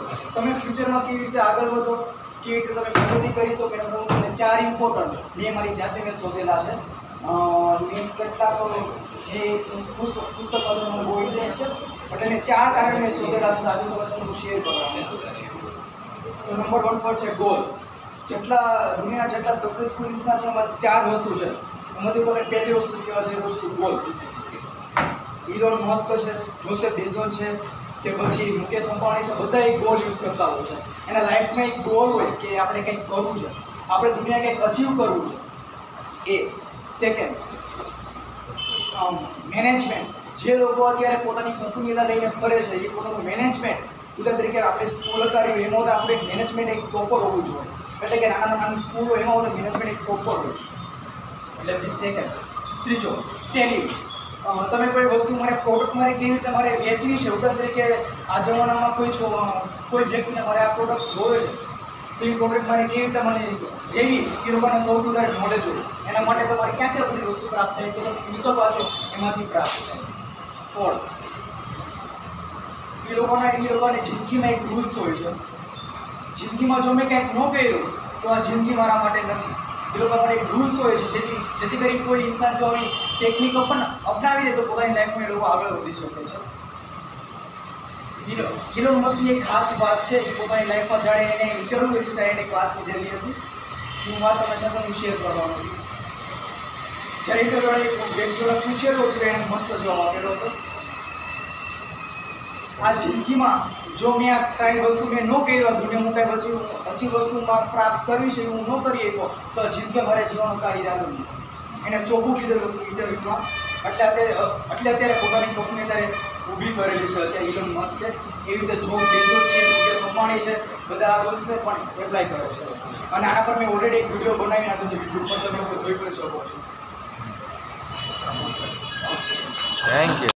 તમે ફ્યુચરમાં કેવી રીતે આગળ વધો, કેવી રીતે તમે પ્રગતિ કરી શકો એના હું તમને 4 ઇમ્પોર્ટન્ટ મેં મારી જાતે મેં શોધેલા છે. મેં કેટલાક જે પુસ્તકો મને બહુ ઇન્ટરેસ્ટ છે એટલે મેં 4 કારણ મેં શોધેલા છે. આજે તો હું શેર કરવાનો છું. તો નંબર 1 પર છે ગોલ. દુનિયા જેટલા સક્સેસફુલ ઇન્સાન છે એમાં 4 વસ્તુ છે. એમાંથી તમે પહેલી વસ્તુ કહેવા જઈ રહ્યો છું ગોલ. ઇલોન મસ્ક છે, જોસેફ બેઝોસ છે કે પછી મુકેશ અંબાણી છે, બધા એક ગોલ યુઝ કરતા હોય છે. એના લાઈફમાં એક ગોલ હોય કે આપણે કંઈક કરવું છે, આપણે દુનિયા કંઈક અચીવ કરવું છે. એ સેકન્ડ મેનેજમેન્ટ. જે લોકો અત્યારે પોતાની કંપનીને લઈને ફરે છે એ પોતાનું મેનેજમેન્ટ, ઉદાહરણ તરીકે આપણે સ્કૂલ કરી એમાં તો આપણે મેનેજમેન્ટ એક પ્રોપર હોવું જોઈએ. એટલે કે નાની સ્કૂલ હોય એમાં તો મેનેજમેન્ટ એક પ્રોપર હોય. એટલે સેકન્ડ. ત્રીજો સેલિંગ. તમે કોઈ વસ્તુ મારે પ્રોડક્ટ મારે કેવી રીતે મારે વેચવી છે. ઉદાહરણ તરીકે આ જમાનામાં કોઈ વ્યક્તિને મારે આ પ્રોડક્ટ જોવે છે તો એ પ્રોડક્ટ મારે કેવી રીતે મને લેવી એ લોકોને સૌથી વધારે નોલેજ હોય. એના માટે તમારે ક્યાંથી બધી વસ્તુ પ્રાપ્ત થાય તો તમે પુસ્તક વાંચો એમાંથી પ્રાપ્ત થાય. ફોર્થ, એ લોકોની જિંદગીમાં એક રૂલ્સ હોય છે. જિંદગીમાં જો મેં કંઈક ન કર્યું તો આ જિંદગી મારા માટે નથી. એ લોકો માટે એક રૂલ્સ હોય છે જેથી કરી કોઈ ઇન્સાન જો આવી ટેકનિક પણ અપનાવી દે તો પોતાની લાઈફમાં એ લોકો આગળ વધી શકે છે. ઇલોન મસ્કની એક ખાસ વાત છે એ પોતાની લાઈફમાં જાણે એને ઇન્ટરવ્યૂ લીધું ત્યારે એને એક વાત કીધેલી હતી. હું વાત તમારી સાથે હું શેર કરવાનો છું. જ્યારે ઇન્ટરવ્યૂ વ્યક્તિઓને પૂછેલું હતું એને મસ્ત જવાબ આપેલો હતો. આ જિંદગીમાં જો મેં આ કાંઈ વસ્તુ મેં ન કર્યું, દુનિયા હું કાંઈ હજી વસ્તુ પ્રાપ્ત કરવી છે હું ન કરી શકો તો જિંદગી મારે જીવવાનું કાંઈ ઈરાદો નહીં. એને ચોખ્ખું કીધેલું હતું ઇન્ટરવ્યૂમાં. એટલે અત્યારે પોતાની કંપની અત્યારે ઊભી કરેલી છે. અત્યારે ઇલોન મસ્કે એવી રીતે જોબ બેઝોસ છે, મુકેશ અંબાણી છે, બધા આ વસ્તુને પણ એપ્લાય કરે છે. અને આના પર મેં ઓલરેડી એક વિડીયો બનાવી નાખ્યો છે. યુટ્યુબ પર તમે લોકો જોઈ પણ શકો છો. Thank you.